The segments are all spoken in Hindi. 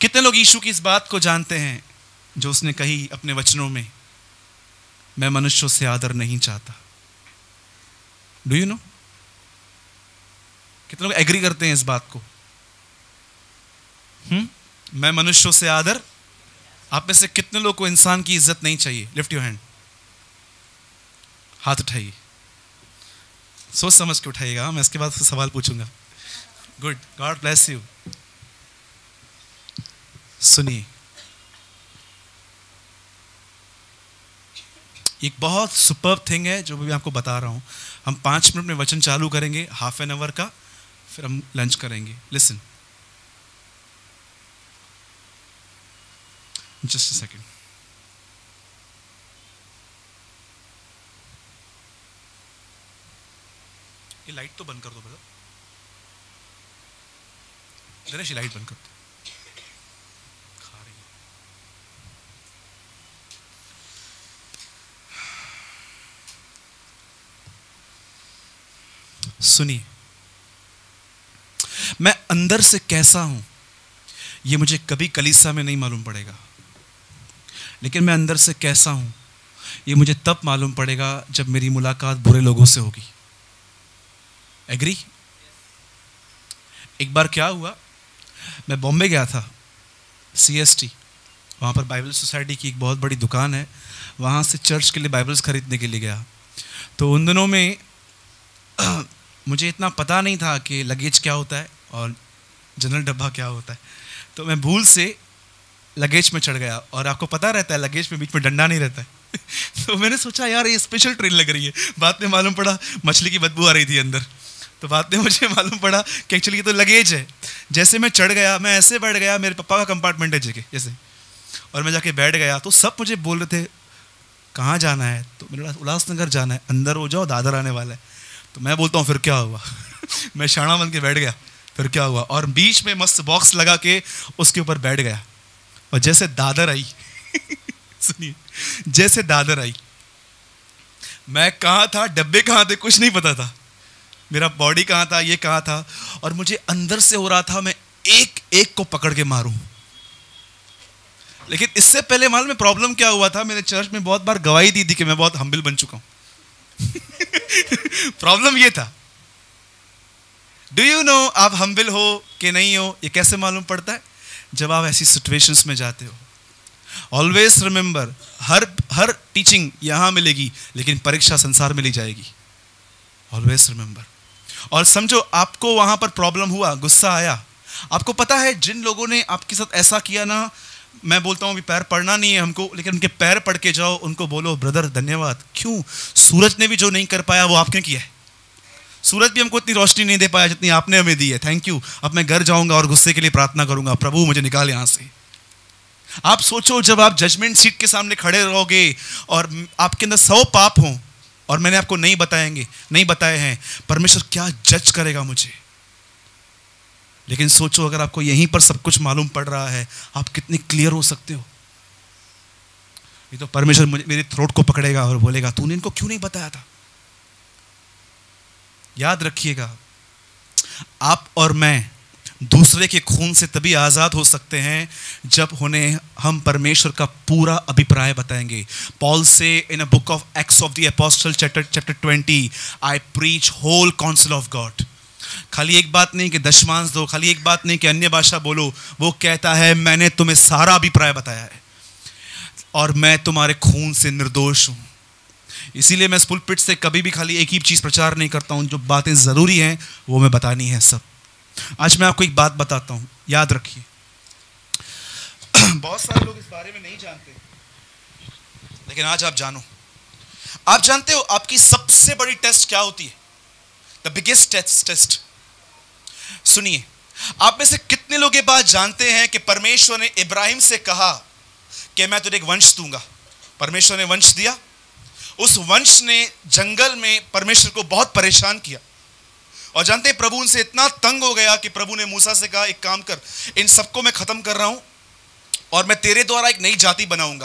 कितने लोग यीशु की इस बात को जानते हैं जो उसने कही अपने वचनों में, मैं मनुष्यों से आदर नहीं चाहता? Do you know? कितने लोग एग्री करते हैं इस बात को? मैं मनुष्यों से आदर। आप में से कितने लोग को इंसान की इज्जत नहीं चाहिए? लिफ्ट योर हैंड, हाथ उठाइए, सोच समझ के उठाइएगा, मैं इसके बाद सवाल पूछूंगा। Good, God bless you. सुनिए, एक बहुत सुपर्ब थिंग है जो मैं आपको बता रहा हूं। हम 5 मिनट में वचन चालू करेंगे, हाफ एन आवर का, फिर हम लंच करेंगे। Listen, just a second. ये लाइट तो बंद कर दो ब्रदर, दिनेश ये लाइट बंद कर दो। खा रही है। सुनिए, मैं अंदर से कैसा हूं ये मुझे कभी कलीसिया में नहीं मालूम पड़ेगा, लेकिन मैं अंदर से कैसा हूं ये मुझे तब मालूम पड़ेगा जब मेरी मुलाकात बुरे लोगों से होगी। एग्री? एक बार क्या हुआ, मैं बॉम्बे गया था, CST, वहाँ पर बाइबल सोसाइटी की एक बहुत बड़ी दुकान है, वहाँ से चर्च के लिए बाइबल्स खरीदने के लिए गया। तो उन दिनों में मुझे इतना पता नहीं था कि लगेज क्या होता है और जनरल डब्बा क्या होता है, तो मैं भूल से लगेज में चढ़ गया। और आपको पता रहता है लगेज में बीच में डंडा नहीं रहता है तो मैंने सोचा यार ये स्पेशल ट्रेन लग रही है। बाद में मालूम पड़ा मछली की बदबू आ रही थी अंदर, तो बाद में मुझे मालूम पड़ा कि एक्चुअली ये तो लगेज है। जैसे मैं चढ़ गया, मैं ऐसे बैठ गया, मेरे पापा का कंपार्टमेंट है जगह जैसे, और मैं जाके बैठ गया तो सब मुझे बोल रहे थे कहाँ जाना है, तो मेरे उल्लासनगर जाना है, अंदर हो जाओ दादर आने वाला है। तो मैं बोलता हूँ फिर क्या हुआ मैं शाना बन के बैठ गया, फिर क्या हुआ, और बीच में मस्त बॉक्स लगा के उसके ऊपर बैठ गया। और जैसे दादर आई सुनिए, जैसे दादर आई, मैं कहाँ था, डब्बे कहाँ थे, कुछ नहीं पता था, मेरा बॉडी कहाँ था, ये कहाँ था, और मुझे अंदर से हो रहा था मैं एक एक को पकड़ के मारूं। लेकिन इससे पहले मालूम में प्रॉब्लम क्या हुआ था, मैंने चर्च में बहुत बार गवाही दी थी कि मैं बहुत हम्बल बन चुका हूं प्रॉब्लम ये था। डू यू नो आप हम्बल हो कि नहीं हो ये कैसे मालूम पड़ता है? जब आप ऐसी सिचुएशंस में जाते हो। ऑलवेज रिमेंबर, हर टीचिंग यहां मिलेगी लेकिन परीक्षा संसार में ली जाएगी। Always remember. और समझो आपको वहां पर प्रॉब्लम हुआ, गुस्सा आया, आपको पता है जिन लोगों ने आपके साथ ऐसा किया ना, मैं बोलता हूं अभी पैर पड़ना नहीं है हमको, लेकिन उनके पैर पड़ के जाओ, उनको बोलो ब्रदर धन्यवाद। क्यों? सूरज ने भी जो नहीं कर पाया वो आपने किया है। सूरज भी हमको इतनी रोशनी नहीं दे पाया जितनी आपने हमें दी है, थैंक यू। अब मैं घर जाऊंगा और गुस्से के लिए प्रार्थना करूंगा, प्रभु मुझे निकाल यहां से। आप सोचो जब आप जजमेंट सीट के सामने खड़े रहोगे और आपके अंदर 100 पाप हों और मैंने आपको नहीं बताए हैं, परमेश्वर क्या जज करेगा मुझे। लेकिन सोचो अगर आपको यहीं पर सब कुछ मालूम पड़ रहा है, आप कितने क्लियर हो सकते हो। ये तो परमेश्वर मेरे थ्रोट को पकड़ेगा और बोलेगा तूने इनको क्यों नहीं बताया था। याद रखिएगा, आप और मैं दूसरे के खून से तभी आजाद हो सकते हैं जब उन्हें हम परमेश्वर का पूरा अभिप्राय बताएंगे। पॉल से in a book of acts of the apostle chapter 20, I preach whole council of God. खाली एक बात नहीं कि दशमांश दो, खाली एक बात नहीं कि अन्य भाषा बोलो, वो कहता है मैंने तुम्हें सारा अभिप्राय बताया है और मैं तुम्हारे खून से निर्दोष हूं। इसीलिए मैं इस पुलपिट से कभी भी खाली एक ही चीज प्रचार नहीं करता हूं, जो बातें जरूरी हैं वो मैं बतानी है सब। आज मैं आपको एक बात बताता हूं, याद रखिए। बहुत सारे लोग इस बारे में नहीं जानते, लेकिन आज आप जानो। आप जानते हो आपकी सबसे बड़ी टेस्ट क्या होती है? The biggest test. सुनिए, आप में से कितने लोग ये बात जानते हैं कि परमेश्वर ने इब्राहिम से कहा कि मैं तुझे एक वंश दूंगा। परमेश्वर ने वंश दिया। उस वंश ने जंगल में परमेश्वर को बहुत परेशान किया, और जानते हैं प्रभु उनसे इतना तंग हो गया कि प्रभु ने मूसा से कहा एक काम कर, इन सबको मैं खत्म कर रहा हूं और मैं तेरे द्वारा एक नई जाति बनाऊंगा।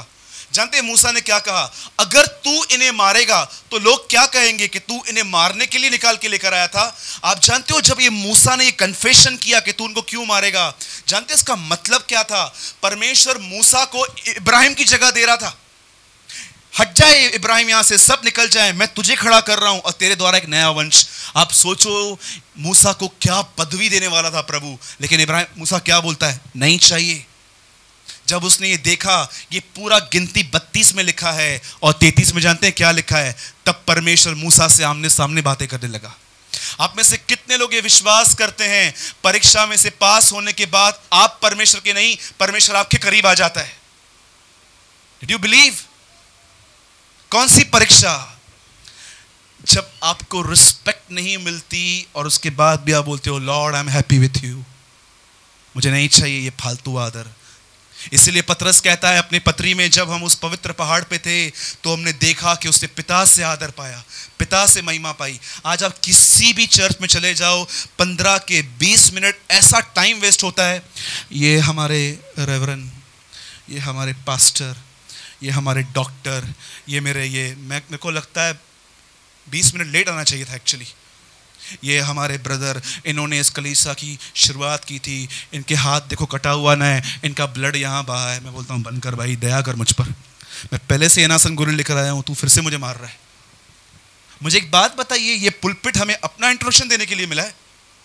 जानते हैं मूसा ने क्या कहा? अगर तू इन्हें मारेगा तो लोग क्या कहेंगे कि तू इन्हें मारने के लिए निकाल के लेकर आया था। आप जानते हो जब ये मूसा ने ये कन्फेशन किया कि तू उनको क्यों मारेगा, जानते हैं इसका मतलब क्या था? परमेश्वर मूसा को इब्राहिम की जगह दे रहा था। हट जाए इब्राहिम यहां से, सब निकल जाए, मैं तुझे खड़ा कर रहा हूं और तेरे द्वारा एक नया वंश। आप सोचो मूसा को क्या पदवी देने वाला था प्रभु, लेकिन इब्राहिम मूसा क्या बोलता है? नहीं चाहिए। जब उसने ये देखा ये पूरा गिनती 32 में लिखा है और 33 में जानते हैं क्या लिखा है? तब परमेश्वर मूसा से आमने सामने बातें करने लगा। आप में से कितने लोग ये विश्वास करते हैं परीक्षा में से पास होने के बाद आप परमेश्वर के नहीं, परमेश्वर आपके करीब आ जाता है? Did you believe? कौन सी परीक्षा? जब आपको रिस्पेक्ट नहीं मिलती और उसके बाद भी आप बोलते हो Lord I am happy with you, मुझे नहीं चाहिए ये फालतू आदर। इसलिए पतरस कहता है अपनी पत्री में, जब हम उस पवित्र पहाड़ पे थे तो हमने देखा कि उसने पिता से आदर पाया, पिता से महिमा पाई। आज आप किसी भी चर्च में चले जाओ, 15 के 20 मिनट ऐसा टाइम वेस्ट होता है। ये हमारे रेवरन, ये हमारे पास्टर, ये हमारे डॉक्टर, ये मेरे को लगता है 20 मिनट लेट आना चाहिए था एक्चुअली। ये हमारे ब्रदर, इन्होंने इस कलीसिया की शुरुआत की थी, इनके हाथ देखो कटा हुआ ना है, इनका ब्लड यहाँ बहा है। मैं बोलता हूँ बंद कर भाई, दया कर मुझ पर, मैं पहले से एनासन गुरु लेकर आया हूँ, तू फिर से मुझे मार रहा है। मुझे एक बात बताइए, ये पुलपिट हमें अपना इंट्रोडक्शन देने के लिए मिला है?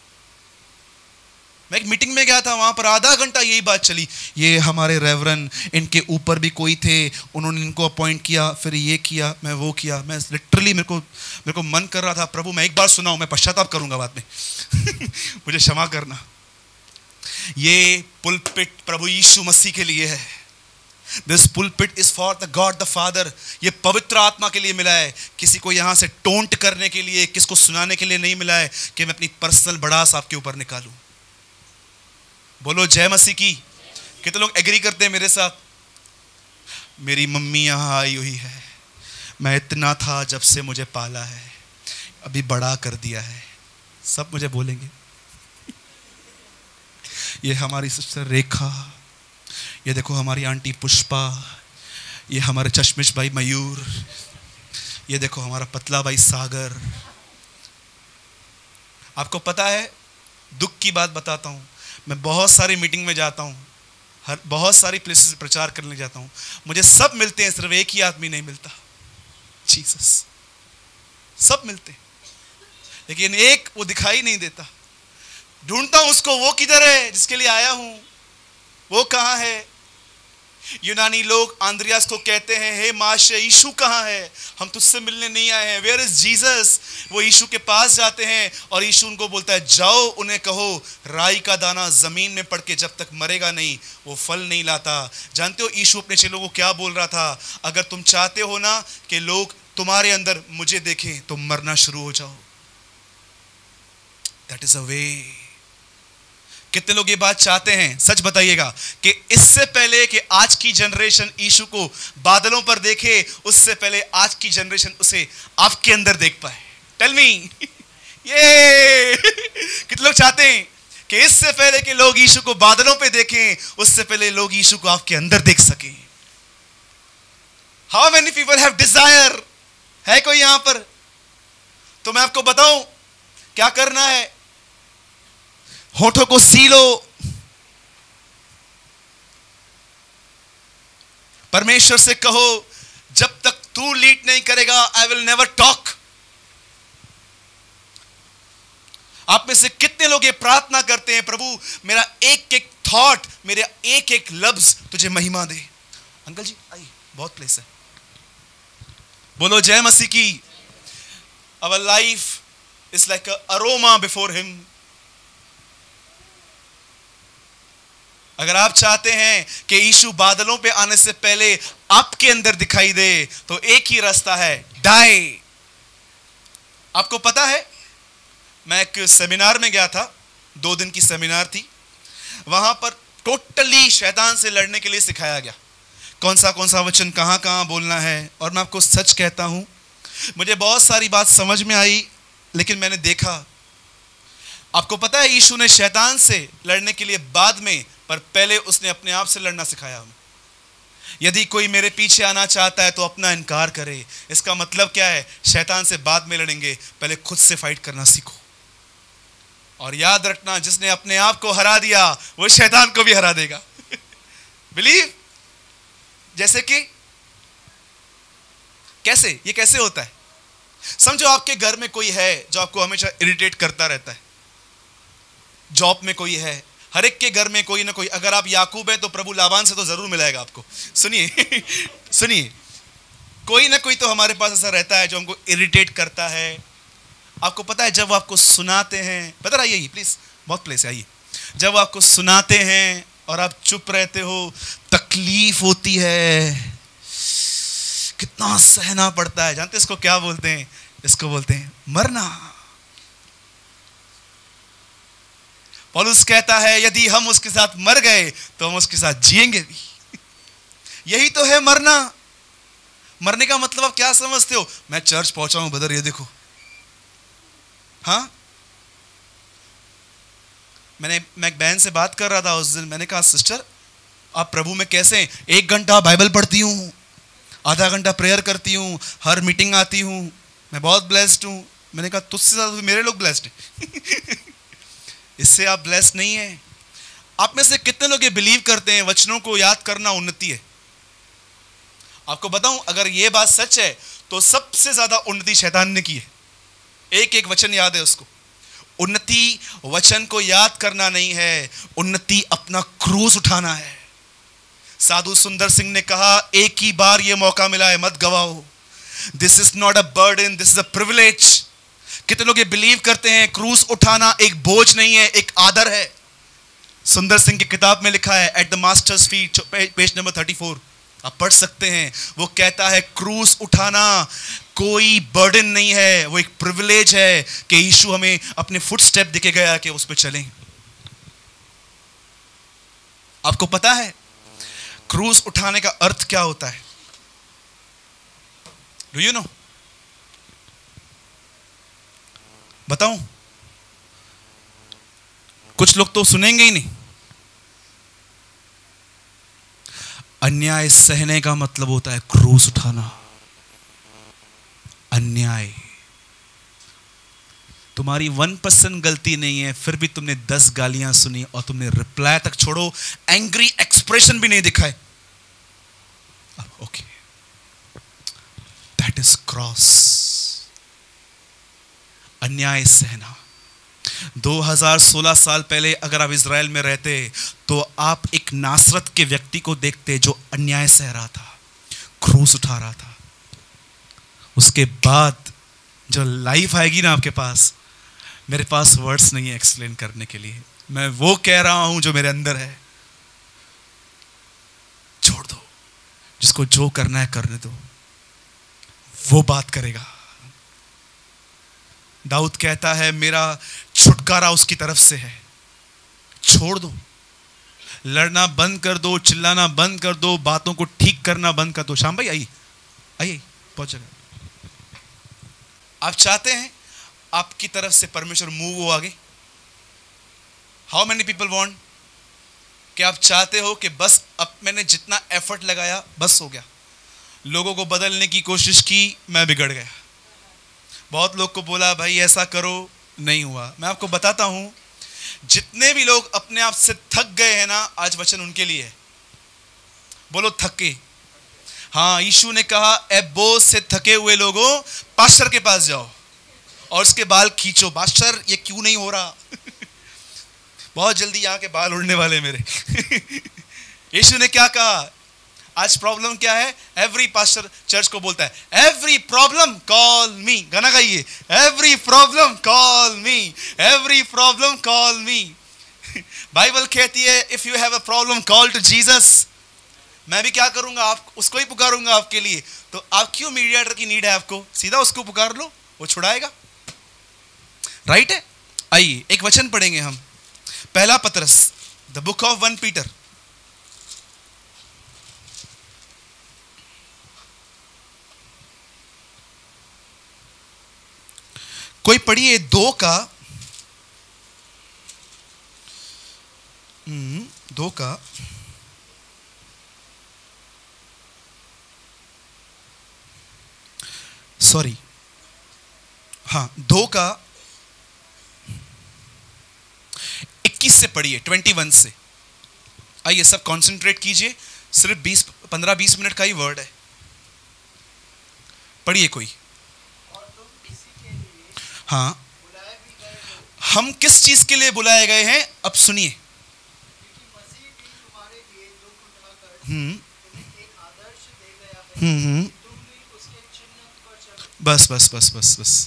मैं एक मीटिंग में गया था, वहां पर आधा घंटा यही बात चली। ये हमारे रेवरन, इनके ऊपर भी कोई थे, उन्होंने इनको अपॉइंट किया, फिर ये किया, मैं वो किया। मैं लिटरली मेरे को मन कर रहा था प्रभु मैं एक बार सुनाऊं, मैं पश्चाताप करूंगा बाद में मुझे क्षमा करना। ये पुलपिट प्रभु यीशु मसीह के लिए है। This pulpit is for the God the father. ये पवित्र आत्मा के लिए मिला है, किसी को यहां से टोंट करने के लिए, किसको सुनाने के लिए नहीं मिला है कि मैं अपनी पर्सनल भड़ास आपके ऊपर निकालूं। बोलो जय मसीह की। कितने लोग एग्री करते हैं मेरे साथ? मेरी मम्मी यहाँ आई हुई है, मैं इतना था जब से मुझे पाला है, अभी बड़ा कर दिया है, सब मुझे बोलेंगे। ये हमारी सिस्टर रेखा, ये देखो हमारी आंटी पुष्पा, ये हमारे चश्मिश भाई मयूर, ये देखो हमारा पतला भाई सागर। आपको पता है, दुख की बात बताता हूं, मैं बहुत सारी मीटिंग में जाता हूँ, बहुत सारी प्लेसेस प्रचार करने जाता हूँ, मुझे सब मिलते हैं, सिर्फ एक ही आदमी नहीं मिलता, जीसस। सब मिलते हैं लेकिन एक वो दिखाई नहीं देता। ढूंढता हूं उसको, वो किधर है जिसके लिए आया हूं, वो कहाँ है? यूनानी लोग आंद्रियास को कहते हैं, हे माशे यीशु कहाँ है, हम तुझसे मिलने नहीं आए हैं, वेयर इज जीसस। वो यीशु के पास जाते हैं और यीशु उनको बोलता है, जाओ उन्हें कहो राई का दाना जमीन में पड़ के जब तक मरेगा नहीं वो फल नहीं लाता। जानते हो यीशु अपने चेलों को क्या बोल रहा था? अगर तुम चाहते हो ना कि लोग तुम्हारे अंदर मुझे देखें तो मरना शुरू हो जाओ। That is a way. कितने लोग ये बात चाहते हैं? सच बताइएगा कि इससे पहले कि आज की जनरेशन यीशु को बादलों पर देखे, उससे पहले आज की जनरेशन उसे आपके अंदर देख पाए। टेल मी ये कितने लोग चाहते हैं कि इससे पहले कि लोग यीशु को बादलों पे देखें, उससे पहले लोग यीशु को आपके अंदर देख सकें? How many people have desire? है कोई यहां पर? तो मैं आपको बताऊं क्या करना है। होठों को सीलो, परमेश्वर से कहो जब तक तू लीड नहीं करेगा आई विल नेवर टॉक। आप में से कितने लोग ये प्रार्थना करते हैं, प्रभु मेरा एक एक थॉट, मेरा एक एक लफ्ज तुझे महिमा दे। अंकल जी आइए, बहुत प्लेस है। बोलो जय मसीह की। Our life is like an aroma before him. अगर आप चाहते हैं कि यीशु बादलों पे आने से पहले आपके अंदर दिखाई दे तो एक ही रास्ता है, डाई। आपको पता है मैं एक सेमिनार में गया था, 2 दिन की सेमिनार थी, वहां पर टोटली शैतान से लड़ने के लिए सिखाया गया, कौन सा वचन कहां कहां बोलना है। और मैं आपको सच कहता हूं, मुझे बहुत सारी बात समझ में आई, लेकिन मैंने देखा, आपको पता है यीशु ने शैतान से लड़ने के लिए बाद में, पर पहले उसने अपने आप से लड़ना सिखाया हमें। यदि कोई मेरे पीछे आना चाहता है तो अपना इनकार करे। इसका मतलब क्या है? शैतान से बाद में लड़ेंगे, पहले खुद से फाइट करना सीखो। और याद रखना, जिसने अपने आप को हरा दिया वो शैतान को भी हरा देगा। बिलीव। जैसे कि कैसे? ये कैसे होता है? समझो आपके घर में कोई है जो आपको हमेशा इरिटेट करता रहता है। जॉब में कोई है, हर एक के घर में कोई ना कोई। अगर आप याकूब हैं तो प्रभु लाबान से तो जरूर मिलाएगा आपको। सुनिए सुनिए, कोई ना कोई तो हमारे पास ऐसा रहता है जो हमको इरिटेट करता है। आपको पता है, जब आपको सुनाते हैं, पता है, आइए प्लीज, बहुत प्लेस है, आइए। जब आपको सुनाते हैं और आप चुप रहते हो, तकलीफ होती है, कितना सहना पड़ता है। जानते इसको क्या बोलते हैं? इसको बोलते हैं मरना। पौलुस कहता है यदि हम उसके साथ मर गए तो हम उसके साथ जिएंगे भी। यही तो है मरना। मरने का मतलब आप क्या समझते हो? मैं चर्च पहुंचा हूं ब्रदर, ये देखो। हाँ, मैं एक बहन से बात कर रहा था उस दिन। मैंने कहा सिस्टर आप प्रभु में कैसे हैं? 1 घंटा बाइबल पढ़ती हूँ, आधा घंटा प्रेयर करती हूँ, हर मीटिंग आती हूँ, मैं बहुत ब्लेस्ड हूँ। मैंने कहा तुझसे ज्यादा मेरे लोग ब्लेस्ड हैं। इससे आप ब्लेस्ड नहीं है। आप में से कितने लोग ये बिलीव करते हैं वचनों को याद करना उन्नति है? आपको बताऊं, अगर ये बात सच है तो सबसे ज्यादा उन्नति शैतान ने की है। एक एक वचन याद है उसको। उन्नति वचन को याद करना नहीं है, उन्नति अपना क्रूस उठाना है। साधु सुंदर सिंह ने कहा एक ही बार ये मौका मिला है, मत गवाओ। This is not a burden, this is a privilege. कितने लोग ये बिलीव करते हैं क्रूस उठाना एक बोझ नहीं है, एक आदर है। सुंदर सिंह की किताब में लिखा है at the master's feet, page number 34, आप पढ़ सकते हैं। वो कहता है क्रूस उठाना कोई बर्डन नहीं है, वो एक प्रिविलेज है कि यीशु हमें अपने फुटस्टेप दिखे गया कि उस पर चलें। आपको पता है क्रूस उठाने का अर्थ क्या होता है? Do you know? बताऊं? कुछ लोग तो सुनेंगे ही नहीं। अन्याय सहने का मतलब होता है क्रूस उठाना। अन्याय, तुम्हारी 1% गलती नहीं है, फिर भी तुमने 10 गालियां सुनी और तुमने रिप्लाई तक छोड़ो, एंग्री एक्सप्रेशन भी नहीं दिखाए। Okay, that is cross. अन्याय सहना। 2016 साल पहले अगर आप इजराइल में रहते तो आप एक नासरत के व्यक्ति को देखते जो अन्याय सह रहा था, क्रूस उठा रहा था। उसके बाद जो लाइफ आएगी ना आपके पास, मेरे पास वर्ड्स नहीं है एक्सप्लेन करने के लिए। मैं वो कह रहा हूं जो मेरे अंदर है। छोड़ दो, जिसको जो करना है करने दो, वो बात करेगा। दाऊद कहता है मेरा छुटकारा उसकी तरफ से है। छोड़ दो, लड़ना बंद कर दो, चिल्लाना बंद कर दो, बातों को ठीक करना बंद कर दो। श्याम भाई आइए, आइए, पहुंचेगा। आप चाहते हैं आपकी तरफ से परमेश्वर मूव हो आगे? How many people want? कि आप चाहते हो कि बस अब मैंने जितना एफर्ट लगाया बस हो गया, लोगों को बदलने की कोशिश की, मैं बिगड़ गया। बहुत लोग को बोला भाई ऐसा करो, नहीं हुआ। मैं आपको बताता हूं, जितने भी लोग अपने आप से थक गए हैं ना, आज वचन उनके लिए है। बोलो थके। हाँ, यीशु ने कहा ए बोझ से थके हुए लोगों, पास्टर के पास जाओ और उसके बाल खींचो। पास्टर ये क्यों नहीं हो रहा? बहुत जल्दी यहाँ के बाल उड़ने वाले मेरे। यीशु ने क्या कहा? आज प्रॉब्लम क्या है? एवरी पास्टर चर्च को बोलता है एवरी प्रॉब्लम कॉल मी। गाना गाइए, every problem call me, every problem call me. Bible कहती है if you have a problem call to Jesus. मैं भी क्या करूंगा? आप उसको ही पुकारूंगा आपके लिए। तो आप क्यों मीडिएटर की नीड है आपको? सीधा उसको पुकार लो, वो छुड़ाएगा। राइट है? आइए एक वचन पढ़ेंगे हम, पहला पतरस, द बुक ऑफ 1 पीटर। कोई पढ़िए 2 का सॉरी, हाँ 2 का 21 से पढ़िए, 21 से। आइए सब कंसंट्रेट कीजिए, सिर्फ 15-20 मिनट का ही वर्ड है, पढ़िए कोई। हाँ, हम किस चीज के लिए बुलाए गए हैं, अब सुनिए। बस बस बस बस बस,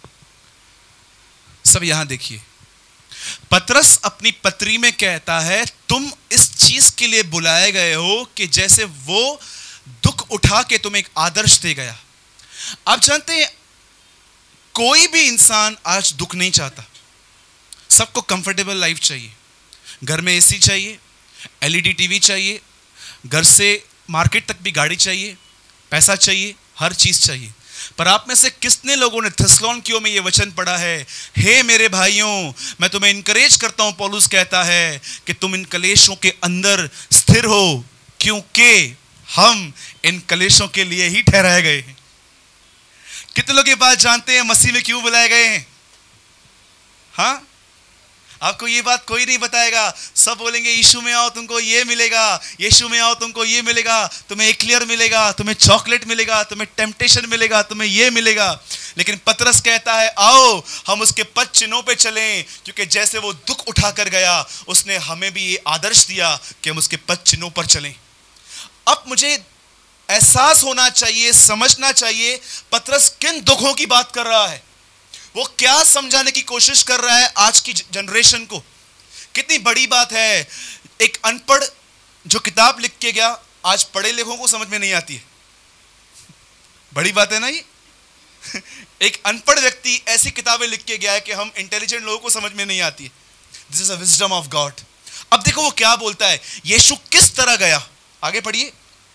सब यहां देखिए। पतरस अपनी पत्री में कहता है तुम इस चीज के लिए बुलाए गए हो कि जैसे वो दुख उठा के तुम्हें एक आदर्श दे गया। आप जानते हैं कोई भी इंसान आज दुख नहीं चाहता, सबको कंफर्टेबल लाइफ चाहिए, घर में एसी चाहिए, एलईडी टीवी चाहिए, घर से मार्केट तक भी गाड़ी चाहिए, पैसा चाहिए, हर चीज चाहिए। पर आप में से कितने लोगों ने थिस्सलुनीकियों में यह वचन पढ़ा है, हे मेरे भाइयों मैं तुम्हें इनकरेज करता हूं, पौलुस कहता है कि तुम इन कलेशों के अंदर स्थिर हो, क्योंकि हम इन कलेशों के लिए ही ठहराए गए हैं। कितने लोग ये बात जानते हैं मसीह में क्यों बुलाए गए हैं? हाँ, आपको ये बात कोई नहीं बताएगा, सब बोलेंगे यीशु में आओ तुमको ये मिलेगा, यीशु में आओ तुमको ये मिलेगा, तुम्हें एक्लियर मिलेगा, तुम्हें चॉकलेट मिलेगा, तुम्हें टेम्पटेशन मिलेगा, तुम्हें ये मिलेगा। लेकिन पतरस कहता है आओ हम उसके पद चिन्हों पे चलें, क्योंकि जैसे वो दुख उठा कर गया उसने हमें भी ये आदर्श दिया कि हम उसके पद चिन्हों पर चलें। अब मुझे एहसास होना चाहिए, समझना चाहिए पतरस किन दुखों की बात कर रहा है, वो क्या समझाने की कोशिश कर रहा है आज की जनरेशन को। कितनी बड़ी बात है, एक अनपढ़ जो किताब लिख के गया आज पढ़े लिखों को समझ में नहीं आती है, बड़ी बात है ना ये। एक अनपढ़ व्यक्ति ऐसी किताबें लिख के गया है कि हम इंटेलिजेंट लोगों को समझ में नहीं आती है। This is a wisdom of God. अब देखो वो क्या बोलता है, यीशु किस तरह गया, आगे पढ़िए।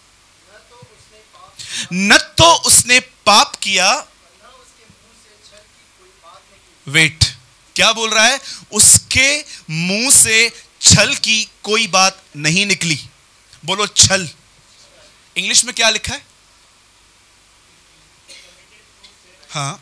न तो उसने पाप किया, वेट, क्या बोल रहा है, उसके मुंह से छल की कोई बात नहीं निकली। बोलो छल, इंग्लिश में क्या लिखा है? हाँ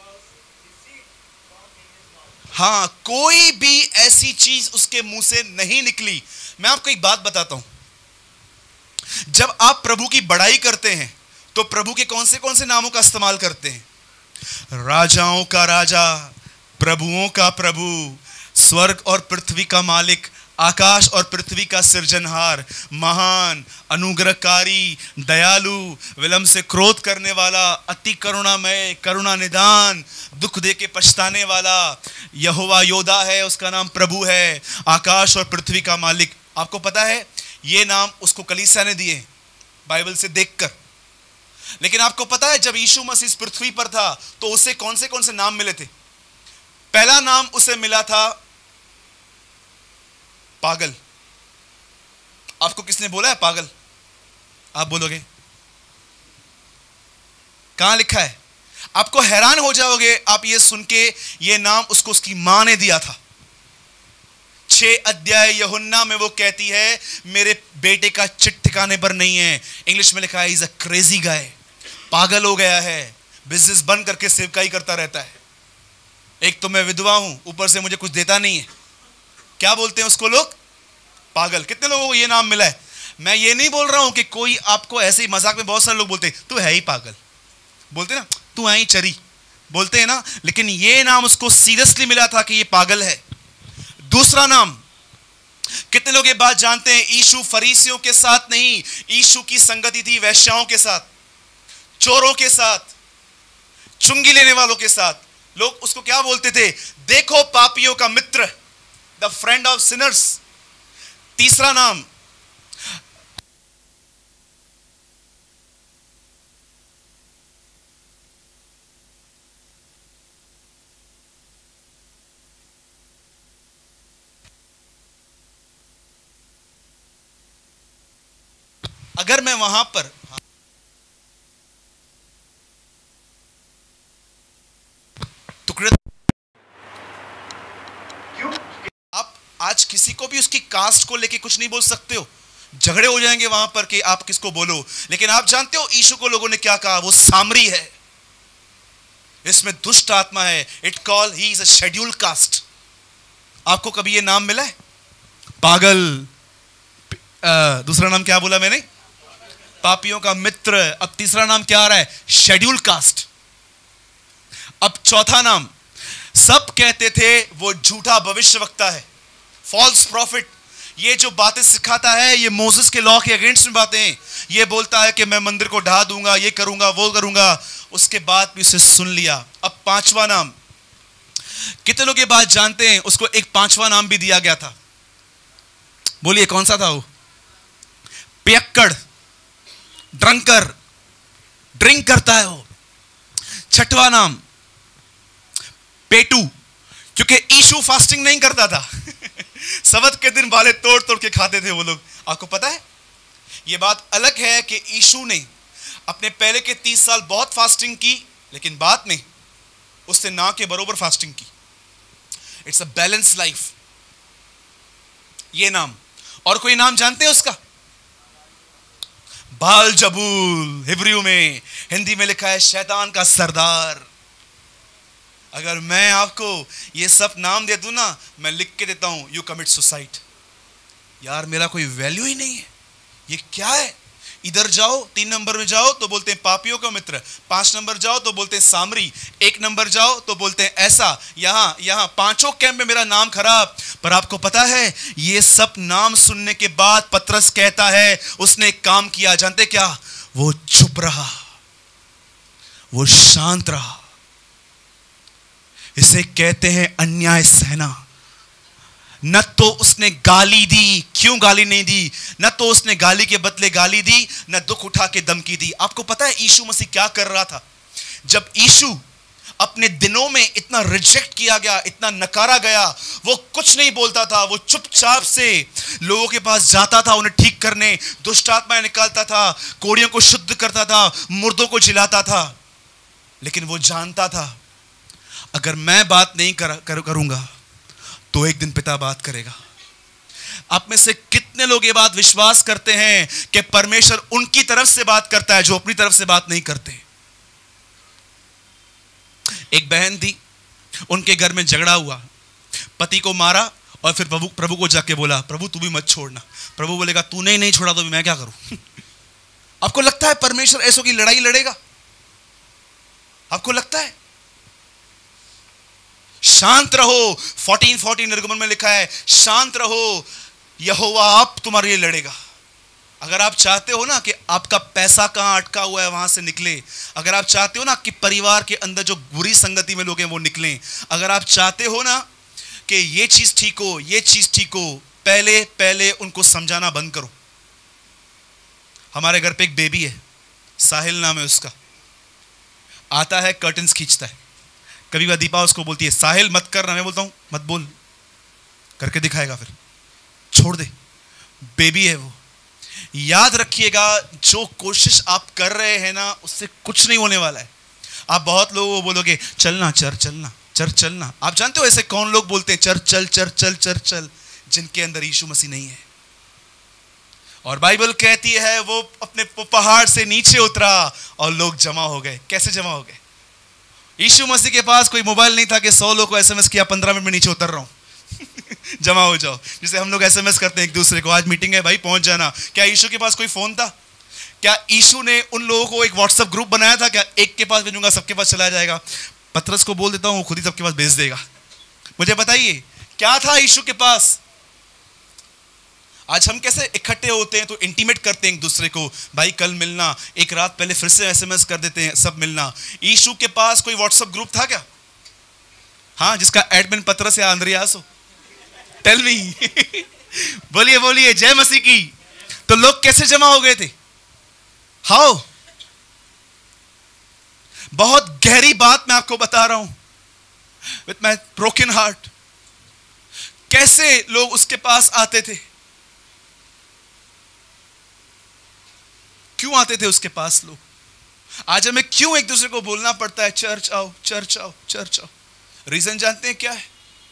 हाँ, कोई भी ऐसी चीज उसके मुंह से नहीं निकली। मैं आपको एक बात बताता हूं, जब आप प्रभु की बड़ाई करते हैं तो प्रभु के कौन से नामों का इस्तेमाल करते हैं? राजाओं का राजा, प्रभुओं का प्रभु, स्वर्ग और पृथ्वी का मालिक, आकाश और पृथ्वी का सृजनहार, महान, अनुग्रहकारी, दयालु, विलंब से क्रोध करने वाला, अति करुणामय, करुणा निदान, दुख दे के पछताने वाला, यहोवा योदा है, उसका नाम प्रभु है, आकाश और पृथ्वी का मालिक। आपको पता है ये नाम उसको कलीसिया ने दिए बाइबल से देखकर। लेकिन आपको पता है जब यीशु मसीह इस पृथ्वी पर था तो उसे कौन से नाम मिले थे? पहला नाम उसे मिला था पागल। आपको किसने बोला है पागल? आप बोलोगे कहां लिखा है? आपको हैरान हो जाओगे आप ये सुन के, ये नाम उसको उसकी मां ने दिया था। 6 अध्याय यूहन्ना में वो कहती है मेरे बेटे का चिट ठिकाने पर नहीं है। इंग्लिश में लिखा है इज अ क्रेजी गाय, पागल हो गया है, बिजनेस बंद करके सेवकाई करता रहता है। एक तो मैं विधवा हूं, ऊपर से मुझे कुछ देता नहीं है। क्या बोलते हैं उसको लोग? पागल। कितने लोगों को ये नाम मिला है? मैं ये नहीं बोल रहा हूं कि कोई आपको ऐसे ही मजाक में, बहुत सारे लोग बोलते हैं तू है ही पागल, बोलते ना तू है ही चरी, बोलते हैं ना, लेकिन ये नाम उसको सीरियसली मिला था कि ये पागल है। दूसरा नाम, कितने लोग ये बात जानते हैं, यीशु फरीसियों के साथ नहीं, यीशु की संगति थी वैश्याओं के साथ, चोरों के साथ, चुंगी लेने वालों के साथ। लोग उसको क्या बोलते थे? देखो पापियों का मित्र, द फ्रेंड ऑफ सिनर्स। तीसरा नाम, अगर मैं वहां पर टुकड़े, क्यों? आप आज किसी को भी उसकी कास्ट को लेके कुछ नहीं बोल सकते हो, झगड़े हो जाएंगे वहां पर कि आप किसको बोलो। लेकिन आप जानते हो यीशु को लोगों ने क्या कहा? वो सामरी है। इसमें दुष्ट आत्मा है. It call he is a schedule caste. आपको कभी ये नाम मिला है? पागल. दूसरा नाम क्या बोला मैंने? पापियों का मित्र. अब तीसरा नाम क्या आ रहा है? Schedule caste. अब चौथा नाम, सब कहते थे वो झूठा भविष्यवक्ता है, फॉल्स प्रॉफिट. ये जो बातें सिखाता है ये मोसेस के लॉ के अगेंस्ट में बातें. ये बोलता है कि मैं मंदिर को ढा दूंगा, ये करूंगा, वो करूंगा. उसके बाद भी उसे सुन लिया. अब पांचवा नाम, कितने लोग ये बात जानते हैं? उसको एक पांचवा नाम भी दिया गया था. बोलिए कौन सा था वो? पियक्कड़, ड्रंकर, ड्रिंक करता है वो. छठवां नाम पेटू, क्योंकि यीशु फास्टिंग नहीं करता था. सबत के दिन बाले तोड़ तोड़ के खाते थे वो लोग. आपको पता है ये बात अलग है कि यीशु ने अपने पहले के 30 साल बहुत फास्टिंग की, लेकिन बाद में उससे ना के बरोबर फास्टिंग की. It's a balance life. ये नाम. और कोई नाम जानते हैं उसका? बाल जबूल. हिब्रू में, हिंदी में लिखा है शैतान का सरदार. अगर मैं आपको ये सब नाम दे दूं ना, मैं लिख के देता हूं, यू कमिट सुसाइड. यार मेरा कोई वैल्यू ही नहीं है. ये क्या है? इधर जाओ 3 नंबर में जाओ तो बोलते हैं पापियों का मित्र, 5 नंबर जाओ तो बोलते हैं सामरी, 1 नंबर जाओ तो बोलते हैं ऐसा. यहां पांचों कैंप में मेरा नाम खराब. पर आपको पता है ये सब नाम सुनने के बाद पतरस कहता है उसने एक काम किया. जानते क्या? वो चुप रहा, वो शांत रहा. इसे कहते हैं अन्याय सहना. न तो उसने गाली दी. क्यों गाली नहीं दी? न तो उसने गाली के बदले गाली दी, न दुख उठा के धमकी दी. आपको पता है यीशु मसीह क्या कर रहा था? जब यीशु अपने दिनों में इतना रिजेक्ट किया गया, इतना नकारा गया, वो कुछ नहीं बोलता था. वो चुपचाप से लोगों के पास जाता था, उन्हें ठीक करने, दुष्ट आत्माएं निकालता था, कोड़ियों को शुद्ध करता था, मुर्दों को जिलाता था. लेकिन वो जानता था अगर मैं बात नहीं करूंगा तो एक दिन पिता बात करेगा. आप में से कितने लोग ये बात विश्वास करते हैं कि परमेश्वर उनकी तरफ से बात करता है जो अपनी तरफ से बात नहीं करते? एक बहन थी, उनके घर में झगड़ा हुआ, पति को मारा और फिर प्रभु को जाके बोला, प्रभु तू भी मत छोड़ना. प्रभु बोलेगा तूने ही नहीं छोड़ा तो मैं क्या करूं? आपको लगता है परमेश्वर ऐसों की लड़ाई लड़ेगा? आपको लगता है? शांत रहो. 14:14 निर्गमन में लिखा है शांत रहो, यहोवा आप तुम्हारे लिए लड़ेगा. अगर आप चाहते हो ना कि आपका पैसा कहां अटका हुआ है वहां से निकले, अगर आप चाहते हो ना कि परिवार के अंदर जो बुरी संगति में लोग हैं वो निकलें, अगर आप चाहते हो ना कि ये चीज ठीक हो, ये चीज ठीक हो, पहले उनको समझाना बंद करो. हमारे घर पे एक बेबी है, साहिल नाम है उसका. आता है कर्टन्स खींचता है. कभी बार दीपा उसको बोलती है साहिल मत करना, मैं बोलता हूं मत बोल, करके दिखाएगा, फिर छोड़ दे. बेबी है वो. याद रखिएगा जो कोशिश आप कर रहे हैं ना उससे कुछ नहीं होने वाला है. आप बहुत लोगों को बोलोगे चलना चर्च चलना. आप जानते हो ऐसे कौन लोग बोलते हैं चर्च चल, जिनके अंदर यीशु मसीह नहीं है. और बाइबल कहती है वो अपने पहाड़ से नीचे उतरा और लोग जमा हो गए. कैसे जमा हो गए? यीशु मसीह के पास कोई मोबाइल नहीं था कि 100 लोग को एसएमएस किया 15 मिनट में नीचे उतर रहा हूं. जमा हो जाओ. जैसे हम लोग एसएमएस करते हैं एक दूसरे को, आज मीटिंग है भाई पहुंच जाना. क्या यीशु के पास कोई फोन था? क्या यीशु ने उन लोगों को एक व्हाट्सएप ग्रुप बनाया था? क्या एक के पास भेजूंगा सबके पास चला जाएगा? पतरस को बोल देता हूं वो खुद ही सबके पास भेज देगा. मुझे बताइए क्या था यीशु के पास? आज हम कैसे इकट्ठे होते हैं तो इंटीमेट करते हैं एक दूसरे को, भाई कल मिलना, एक रात पहले फिर से एसएमएस कर देते हैं, सब मिलना. यीशु के पास कोई व्हाट्सएप ग्रुप था क्या? हाँ, जिसका एडमिन पतरस या अंद्रियास हो? Tell me. बोलिए जय मसीह की. तो लोग कैसे जमा हो गए थे? हाउ? बहुत गहरी बात मैं आपको बता रहा हूं विथ माय ब्रोकन हार्ट. कैसे लोग उसके पास आते थे? क्यों आते थे उसके पास लोग? आज हमें क्यों एक दूसरे को बोलना पड़ता है चर्च आओ चर्च आओ चर्च आओ? रीजन जानते हैं क्या है?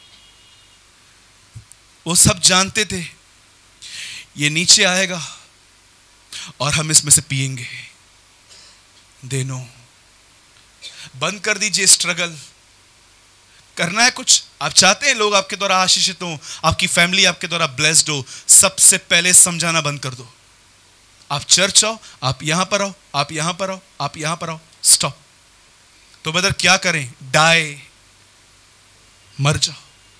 वो सब जानते थे ये नीचे आएगा और हम इसमें से पिएंगे. दे नो बंद कर दीजिए स्ट्रगल। करना है कुछ, आप चाहते हैं लोग आपके द्वारा आशीषित हो, आपकी फैमिली आपके द्वारा ब्लेस्ड हो, सबसे पहले समझाना बंद कर दो। आप चर्च आओ, आप यहां पर आओ, आप यहां पर आओ, आप यहां पर आओ, स्टॉप। तो ब्रदर क्या करें? डाई, मर जाओ।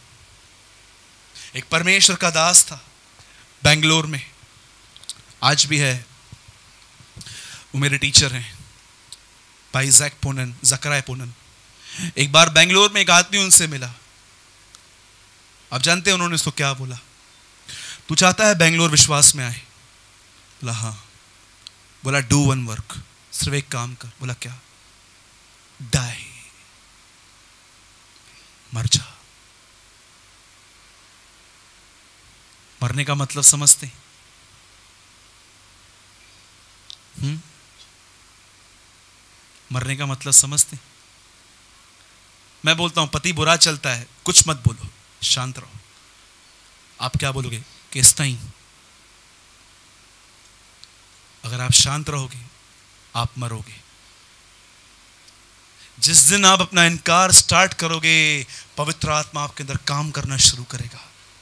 एक परमेश्वर का दास था बेंगलोर में, आज भी है, वो मेरे टीचर हैं, भाई जैक पोनन, जकराय पोनन। एक बार बेंगलोर में एक आदमी उनसे मिला। आप जानते हैं उन्होंने उसको क्या बोला? तू चाहता है बेंगलोर विश्वास में आए? बोला हाँ। बोला डू वन वर्क, सिर्फ एक काम कर। बोला क्या? डाई, मर जा। मरने का मतलब समझते? मरने का मतलब समझते? मैं बोलता हूं पति बुरा चलता है, कुछ मत बोलो, शांत रहो। आप क्या बोलोगे? किस टाइम? अगर आप शांत रहोगे आप मरोगे। जिस दिन आप अपना इनकार स्टार्ट करोगे, पवित्र आत्मा आपके अंदर काम करना शुरू करेगा।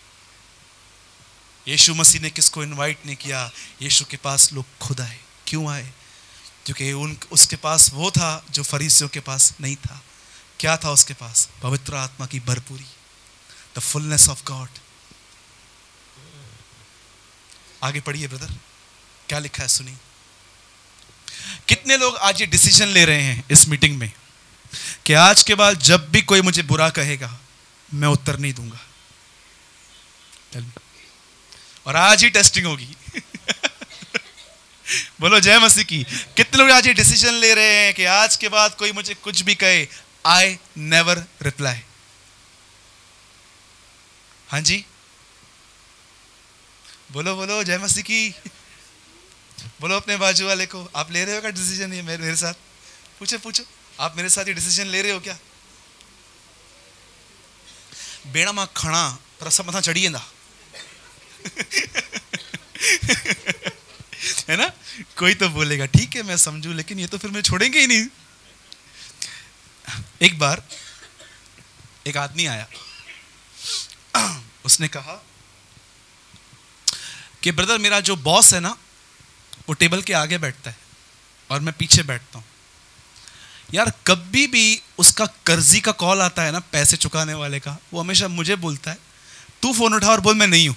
यीशु मसीह ने किसको इनवाइट नहीं किया? यीशु के पास लोग खुद आए। क्यों आए? क्योंकि उसके पास वो था जो फरीसियों के पास नहीं था। क्या था उसके पास? पवित्र आत्मा की भरपूरी, द फुलनेस ऑफ गॉड। आगे पढ़िए ब्रदर, क्या लिखा है सुनिए। कितने लोग आज ये डिसीजन ले रहे हैं इस मीटिंग में कि आज के बाद जब भी कोई मुझे बुरा कहेगा मैं उत्तर नहीं दूंगा। और आज ही टेस्टिंग होगी। बोलो जय मसीह की। कितने लोग आज ये डिसीजन ले रहे हैं कि आज के बाद कोई मुझे कुछ भी कहे, आई नेवर रिप्लाई। हाँ जी, बोलो बोलो जय मसीह की। बोलो अपने बाजू वाले को, आप ले रहे हो क्या डिसीजन? ये मेरे साथ पूछो पूछो, आप मेरे साथ ये डिसीजन ले रहे हो क्या? बेड़ा मां खड़ा पर सब मथा चढ़िए ना। है ना? कोई तो बोलेगा ठीक है मैं समझू, लेकिन ये तो फिर मैं छोड़ेंगे ही नहीं। एक बार एक आदमी आया, उसने कहा कि ब्रदर मेरा जो बॉस है ना वो टेबल के आगे बैठता है और मैं पीछे बैठता हूं। यार कभी भी उसका कर्जी का कॉल आता है ना, पैसे चुकाने वाले का, वो हमेशा मुझे बोलता है तू फोन उठा और बोल मैं नहीं हूं।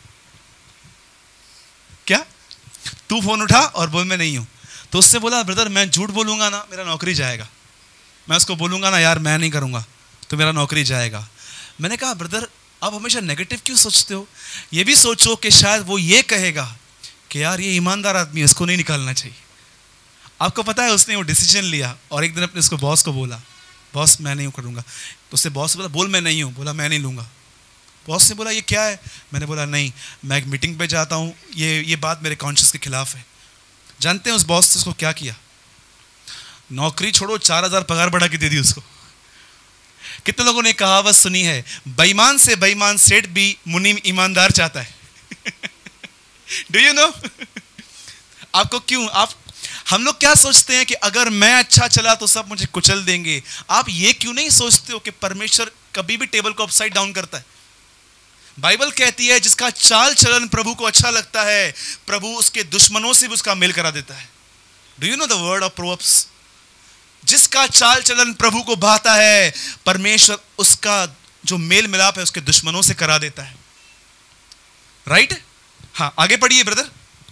क्या? तू फोन उठा और बोल मैं नहीं हूं। तो उससे बोला ब्रदर मैं झूठ बोलूंगा ना मेरा नौकरी जाएगा। मैं उसको बोलूंगा ना यार मैं नहीं करूंगा तो मेरा नौकरी जाएगा। मैंने कहा ब्रदर आप हमेशा नेगेटिव क्यों सोचते हो? ये भी सोचो कि शायद वो ये कहेगा कि यार ये ईमानदार आदमी है, इसको नहीं निकालना चाहिए। आपको पता है उसने वो डिसीजन लिया और एक दिन अपने उसको बॉस को बोला बॉस मैं नहीं करूंगा। तो उससे बॉस बोला बोल मैं नहीं हूं। बोला मैं नहीं लूंगा। बॉस ने बोला ये क्या है? मैंने बोला नहीं मैं एक मीटिंग पे जाता हूं, ये बात मेरे कॉन्शियस के खिलाफ है। जानते हैं उस बॉस ने उसको क्या किया? नौकरी छोड़ो 4000 पगार बढ़ा के दे दी उसको। कितने लोगों ने कहावत सुनी है, बेईमान से बेईमान सेठ भी मुनीम ईमानदार चाहता है। Do you know? आपको क्यों हम लोग क्या सोचते हैं कि अगर मैं अच्छा चला तो सब मुझे कुचल देंगे। आप ये क्यों नहीं सोचते हो कि परमेश्वर कभी भी टेबल को अपसाइड डाउन करता है? बाइबल कहती है जिसका चाल चलन प्रभु को अच्छा लगता है, प्रभु उसके दुश्मनों से भी उसका मेल करा देता है। Do you know the word of proverbs? जिसका चाल चलन प्रभु को भाता है, परमेश्वर उसका जो मेल मिलाप है उसके दुश्मनों से करा देता है। राइट? हाँ आगे पढ़िए ब्रदर।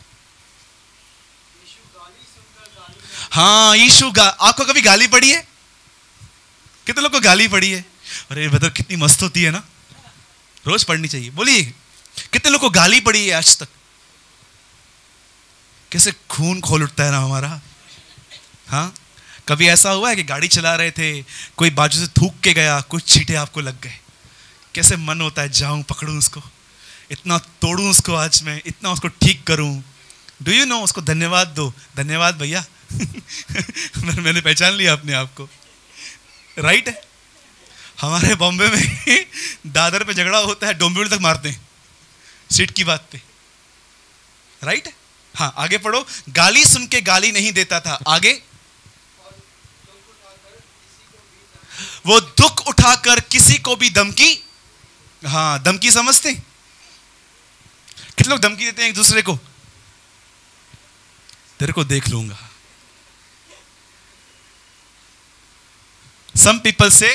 हाँ यीशु आपको कभी गाली पड़ी है? कितने लोग को गाली पड़ी है? अरे ब्रदर कितनी मस्त होती है ना, रोज पढ़नी चाहिए। बोलिए कितने लोग को गाली पड़ी है आज तक? कैसे खून खोल उठता है ना हमारा। हाँ कभी ऐसा हुआ है कि गाड़ी चला रहे थे, कोई बाजू से थूक के गया, कुछ छींटे आपको लग गए, कैसे मन होता है जाऊं पकड़ूं उसको, इतना तोड़ूं उसको, आज मैं इतना उसको ठीक करूं। Do you know? उसको धन्यवाद दो। धन्यवाद भैया। मैंने पहचान लिया अपने आप को। राइट है? हमारे बॉम्बे में दादर पे झगड़ा होता है, डोंबिवली तक मारते हैं सीट की बात पे। राइट? हाँ आगे पढ़ो। गाली सुन के गाली नहीं देता था। आगे वो दुख उठाकर किसी को भी धमकी, हाँ धमकी समझते हैं? कितने लोग धमकी देते हैं एक दूसरे को? तेरे को देख लूंगा. Some people say,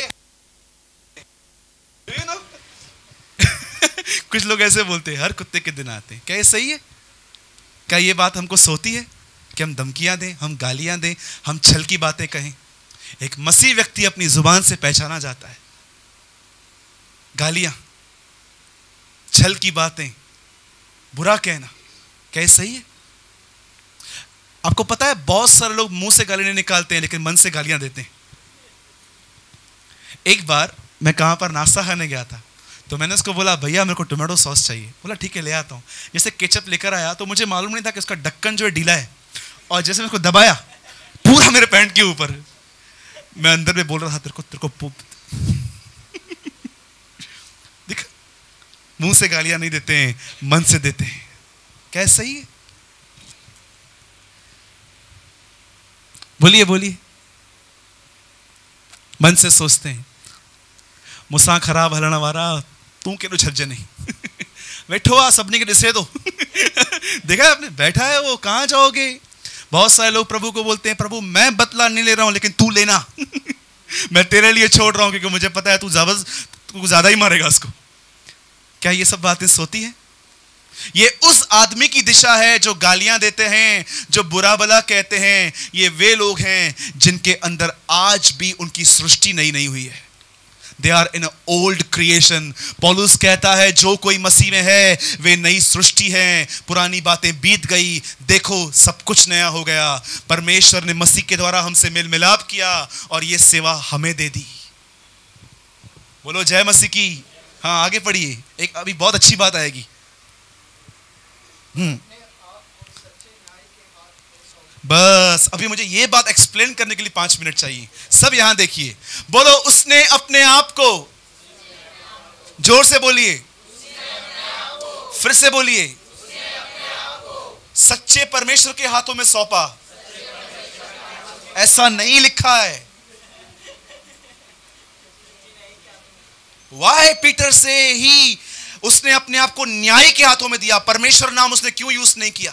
you know? कुछ लोग ऐसे बोलते हैं, हर कुत्ते के दिन आते हैं. क्या ये सही है? क्या ये बात हमको सोती है कि हम धमकियां दें, हम गालियां दें, हम छल की बातें कहें? एक मसीह व्यक्ति अपनी जुबान से पहचाना जाता है. गालियां, छल की बातें, बुरा कहना, क्या ये सही है? आपको पता है बहुत सारे लोग मुंह से गाली नहीं निकालते हैं लेकिन मन से गालियां देते हैं. एक बार मैं कहां पर नाश्ता खाने गया था, तो मैंने उसको बोला भैया मेरे को टोमेटो सॉस चाहिए. बोला ठीक है ले आता हूं. जैसे केचप लेकर आया तो मुझे मालूम नहीं था कि उसका ढक्कन जो है ढीला है, और जैसे मैं उसको दबाया पूरा मेरे पैंट के ऊपर. मैं अंदर में बोल रहा था तेरे को देख, मुंह से गालियां नहीं देते हैं, मन से देते हैं. क्या सही है? बोलिए बोलिए. मन से सोचते हैं मुसा खराब हलना वारा तू के छज्जे नहीं. बैठो आ सबने के दिसे दो. देखा है आपने, बैठा है वो, कहां जाओगे? बहुत सारे लोग प्रभु को बोलते हैं प्रभु मैं बदला नहीं ले रहा हूं लेकिन तू लेना. मैं तेरे लिए छोड़ रहा हूं क्योंकि मुझे पता है तू ज्यादा ही मारेगा उसको. क्या ये सब बातें सोती है? ये उस आदमी की दिशा है जो गालियां देते हैं, जो बुरा भला कहते हैं. ये वे लोग हैं जिनके अंदर आज भी उनकी सृष्टि नई नहीं हुई है. They are in old creation. पौलुस कहता है जो कोई मसीह में है वे नई सृष्टि है, पुरानी बातें बीत गई, देखो सब कुछ नया हो गया. परमेश्वर ने मसीह के द्वारा हमसे मेल मिलाप किया और ये सेवा हमें दे दी. बोलो जय मसीह की. हाँ आगे पढ़िए, एक अभी बहुत अच्छी बात आएगी. बस अभी मुझे ये बात एक्सप्लेन करने के लिए 5 मिनट चाहिए. सब यहां देखिए, बोलो उसने अपने आप को, जोर से बोलिए, फिर से बोलिए, सच्चे परमेश्वर के हाथों में सौंपा. ऐसा नहीं लिखा है. वाई पीटर से ही उसने अपने आप को न्याय के हाथों में दिया. परमेश्वर नाम उसने क्यों यूज नहीं किया?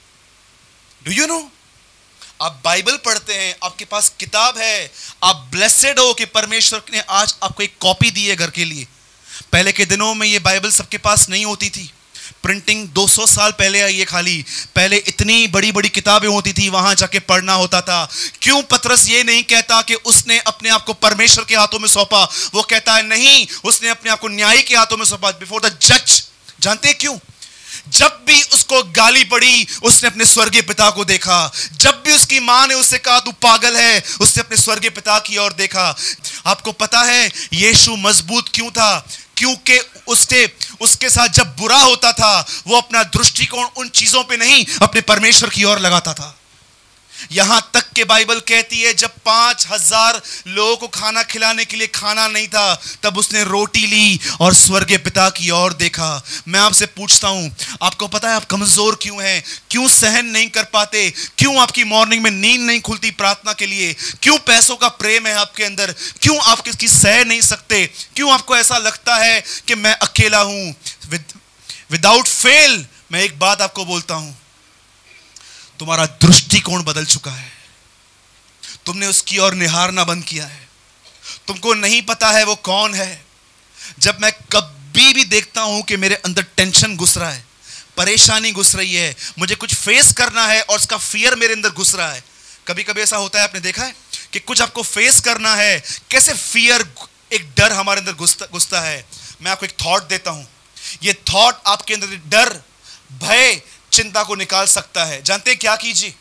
Do you know? आप बाइबल पढ़ते हैं, आपके पास किताब है, आप ब्लेसेड हो कि परमेश्वर ने आज आपको एक कॉपी दी है घर के लिए. पहले के दिनों में ये बाइबल सबके पास नहीं होती थी. प्रिंटिंग 200 साल पहले आई है खाली. पहले इतनी बड़ी बड़ी किताबें होती थी, वहां जाके पढ़ना होता था. क्यों पतरस ये नहीं कहता कि उसने अपने आप को परमेश्वर के हाथों में सौंपा? वो कहता है नहीं, उसने अपने आप को न्याय के हाथों में सौंपा, बिफोर द जज. जानते हैं क्यों? जब भी उसको गाली पड़ी उसने अपने स्वर्गीय पिता को देखा. जब भी उसकी मां ने उससे कहा तू पागल है, उसने अपने स्वर्गीय पिता की ओर देखा. आपको पता है यीशु मजबूत क्यों था? क्योंकि उसके साथ जब बुरा होता था वो अपना दृष्टिकोण उन चीजों पे नहीं, अपने परमेश्वर की ओर लगाता था. यहां तक के बाइबल कहती है जब 5000 लोगों को खाना खिलाने के लिए खाना नहीं था, तब उसने रोटी ली और स्वर्गीय पिता की ओर देखा. मैं आपसे पूछता हूं, आपको पता है आप कमजोर क्यों हैं? क्यों सहन नहीं कर पाते? क्यों आपकी मॉर्निंग में नींद नहीं खुलती प्रार्थना के लिए? क्यों पैसों का प्रेम है आपके अंदर? क्यों आप किसकी सह नहीं सकते? क्यों आपको ऐसा लगता है कि मैं अकेला हूं? विदाउट फेल मैं एक बात आपको बोलता हूं, तुम्हारा दृष्टिकोण बदल चुका है. तुमने उसकी ओर निहारना बंद किया है. तुमको नहीं पता है वो कौन है. जब मैं कभी भी देखता हूं कि मेरे अंदर टेंशन घुस रहा है, परेशानी घुस रही है, मुझे कुछ फेस करना है और उसका फियर मेरे अंदर घुस रहा है. कभी कभी ऐसा होता है, आपने देखा है कि कुछ आपको फेस करना है, कैसे फियर, एक डर हमारे अंदर घुसता है. मैं आपको एक थॉट देता हूं. ये थॉट आपके अंदर डर, भय, चिंता को निकाल सकता है. जानते हैं क्या कीजिए?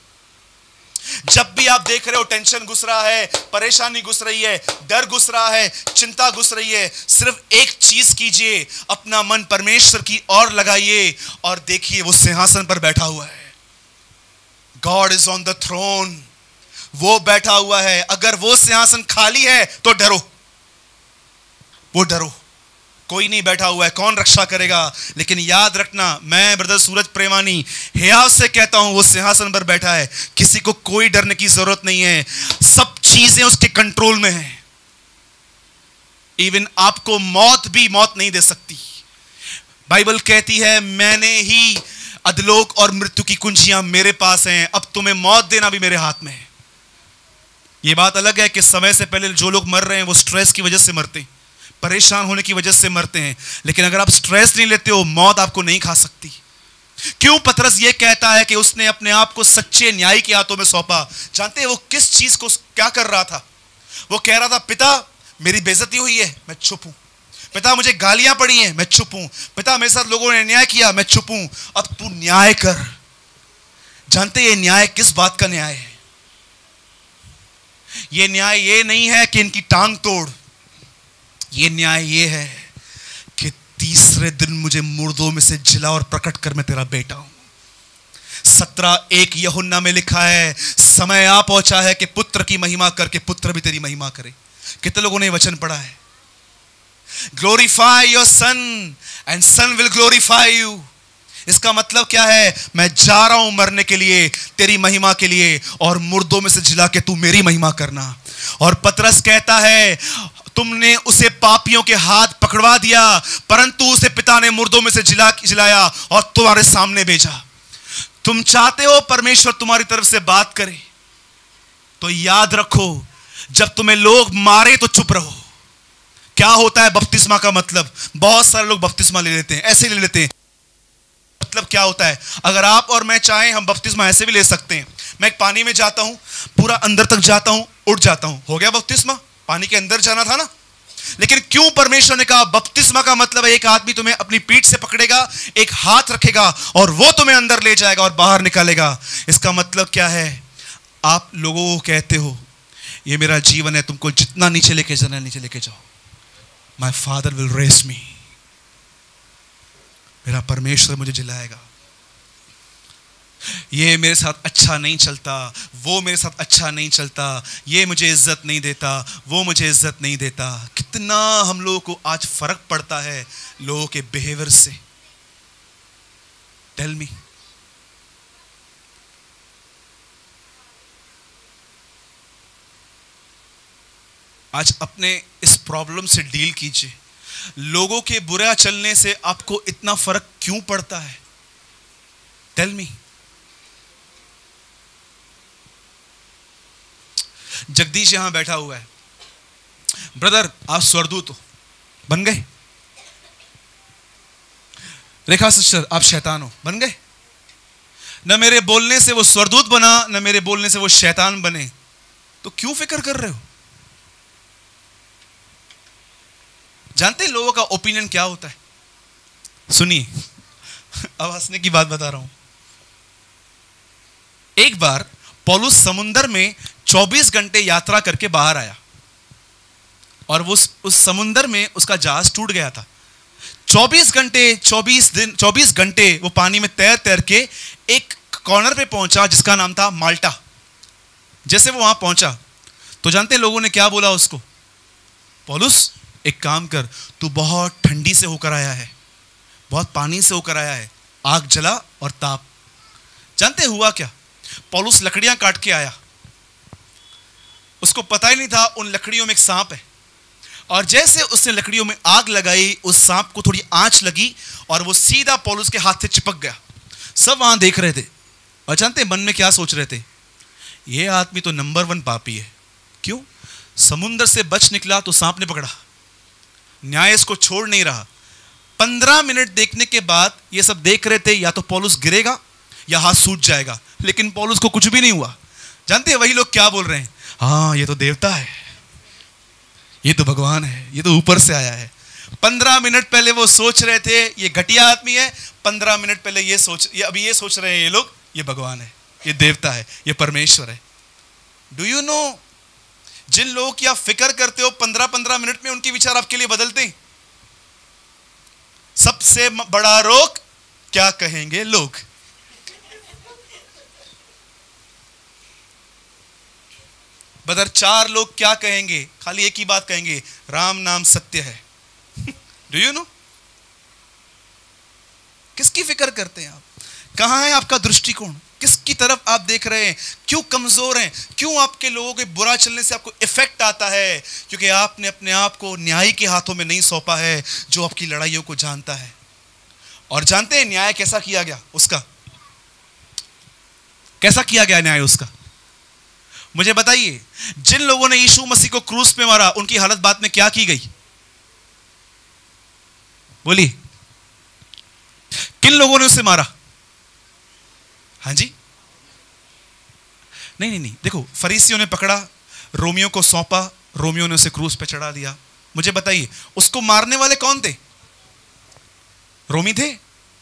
जब भी आप देख रहे हो टेंशन घुस रहा है, परेशानी घुस रही है, डर घुस रहा है, चिंता घुस रही है, सिर्फ एक चीज कीजिए, अपना मन परमेश्वर की ओर लगाइए और देखिए वो सिंहासन पर बैठा हुआ है. God is on the throne. वो बैठा हुआ है. अगर वो सिंहासन खाली है तो डरो, वो डरो. कोई नहीं बैठा हुआ है, कौन रक्षा करेगा? लेकिन याद रखना, मैं ब्रदर सूरज प्रेमानी हियाव से कहता हूं, वो सिंहासन पर बैठा है. किसी को कोई डरने की जरूरत नहीं है. सब चीजें उसके कंट्रोल में है. इवन आपको मौत भी मौत नहीं दे सकती। बाइबल कहती है मैंने ही अधलोक और मृत्यु की कुंजियां मेरे पास हैं, अब तुम्हें मौत देना भी मेरे हाथ में है। यह बात अलग है कि समय से पहले जो लोग मर रहे हैं वो स्ट्रेस की वजह से मरते हैं, परेशान होने की वजह से मरते हैं, लेकिन अगर आप स्ट्रेस नहीं लेते हो मौत आपको नहीं खा सकती। क्यों पतरस ये कहता है कि उसने अपने आप को सच्चे न्याय के हाथों में सौंपा? जानते हैं वो किस चीज को क्या कर रहा था? वो कह रहा था पिता मेरी बेइज्जती हुई है, मैं चुप हूं। पिता मुझे गालियां पड़ी हैं, मैं चुप हूं। पिता मेरे साथ लोगों ने अन्याय किया, मैं चुप हूं। अब तू न्याय कर। जानते ये न्याय किस बात का न्याय है? ये न्याय ये नहीं है कि इनकी टांग तोड़। ये न्याय ये है कि तीसरे दिन मुझे मुर्दों में से जिला और प्रकट कर मैं तेरा बेटा हूं। 17:1 यूहन्ना में लिखा है समय आ पहुंचा है कि पुत्र की महिमा करके पुत्र भी तेरी महिमा करे। कितने लोगों ने वचन पढ़ा है? Glorify your son and son will glorify you. इसका मतलब क्या है? मैं जा रहा हूं मरने के लिए तेरी महिमा के लिए, और मुर्दों में से जिला के तू मेरी महिमा करना। और पतरस कहता है तुमने उसे पापियों के हाथ पकड़वा दिया, परंतु उसे पिता ने मुर्दों में से जिलाया और तुम्हारे सामने भेजा। तुम चाहते हो परमेश्वर तुम्हारी तरफ से बात करे, तो याद रखो जब तुम्हें लोग मारे तो चुप रहो। क्या होता है बपतिस्मा का मतलब? बहुत सारे लोग बपतिस्मा ले लेते हैं, ऐसे ले लेते हैं। मतलब क्या होता है? अगर आप और मैं चाहें हम बपतिस्मा ऐसे भी ले सकते हैं। मैं एक पानी में जाता हूं, पूरा अंदर तक जाता हूं, उठ जाता हूं, हो गया बपतिस्मा। पानी के अंदर जाना था ना। लेकिन क्यों परमेश्वर ने कहा बपतिस्मा का मतलब है एक आदमी तुम्हें अपनी पीठ से पकड़ेगा, एक हाथ रखेगा और वो तुम्हें अंदर ले जाएगा और बाहर निकालेगा। इसका मतलब क्या है? आप लोगों को कहते हो ये मेरा जीवन है, तुमको जितना नीचे लेके जाना है नीचे लेके जाओ। My father will raise me. मेरा परमेश्वर मुझे जिलाएगा। ये मेरे साथ अच्छा नहीं चलता, वो मेरे साथ अच्छा नहीं चलता, ये मुझे इज्जत नहीं देता, वो मुझे इज्जत नहीं देता। कितना हम लोगों को आज फर्क पड़ता है लोगों के बिहेवियर से। Tell me. आज अपने इस प्रॉब्लम से डील कीजिए। लोगों के बुरा चलने से आपको इतना फर्क क्यों पड़ता है? Tell me. जगदीश यहां बैठा हुआ है। ब्रदर आप स्वर्गदूत हो, बन गए। रेखा सिस्टर आप शैतान हो, बन गए। न मेरे बोलने से वो स्वर्गदूत बना, न मेरे बोलने से वो शैतान बने, तो क्यों फिक्र कर रहे हो? जानते हैं लोगों का ओपिनियन क्या होता है? सुनिए, अब हंसने की बात बता रहा हूं। एक बार पौलुस समुंदर में 24 घंटे यात्रा करके बाहर आया और वो उस समुंदर में उसका जहाज टूट गया था। 24 घंटे वो पानी में तैर तैर के एक कॉर्नर पे पहुंचा जिसका नाम था माल्टा। जैसे वो वहां पहुंचा तो जानते लोगों ने क्या बोला उसको? पौलुस एक काम कर, तू बहुत ठंडी से होकर आया है, बहुत पानी से होकर आया है, आग जला और ताप। जानते हुआ क्या? पौलुस लकड़ियां काट के आया। उसको पता ही नहीं था उन लकड़ियों में एक सांप है, और जैसे उसने लकड़ियों में आग लगाई उस सांप को थोड़ी आंच लगी और वो सीधा पौलुस के हाथ से चिपक गया। सब वहां देख रहे थे और जानते मन में क्या सोच रहे थे? ये आदमी तो नंबर 1 पापी है। क्यों? समुंदर से बच निकला तो सांप ने पकड़ा, न्याय इसको छोड़ नहीं रहा। 15 मिनट देखने के बाद ये सब देख रहे थे या तो पौलुस गिरेगा या हाथ सूज जाएगा, लेकिन पौलुस को कुछ भी नहीं हुआ। जानते हैं वही लोग क्या बोल रहे हैं? हाँ ये तो देवता है, ये तो भगवान है, ये तो ऊपर से आया है। 15 मिनट पहले वो सोच रहे थे ये घटिया आदमी है, 15 मिनट पहले अभी ये सोच रहे हैं ये लोग ये भगवान है, ये देवता है, ये परमेश्वर है। डू यू नो जिन लोगों की आप फिक्र करते हो 15-15 मिनट में उनके विचार आपके लिए बदलते हैं। सबसे बड़ा रोग क्या कहेंगे लोग? बदर 4 लोग क्या कहेंगे? खाली एक ही बात कहेंगे, राम नाम सत्य है। Do you know? किसकी फिक्र करते हैं आप? कहां है आपका दृष्टिकोण? किसकी तरफ आप देख रहे हैं? क्यों कमजोर हैं? क्यों आपके लोगों के बुरा चलने से आपको इफेक्ट आता है? क्योंकि आपने अपने आप को न्याय के हाथों में नहीं सौंपा है, जो आपकी लड़ाइयों को जानता है। और जानते हैं न्याय कैसा किया गया उसका? कैसा किया गया न्याय उसका? मुझे बताइए, जिन लोगों ने यीशु मसीह को क्रूस पे मारा, उनकी हालत बाद में क्या की गई? बोलिए, किन लोगों ने उसे मारा? हाँ जी, नहीं, देखो, फरीसियों ने पकड़ा, रोमियो को सौंपा, रोमियो ने उसे क्रूस पे चढ़ा दिया। मुझे बताइए, उसको मारने वाले कौन थे? रोमी थे।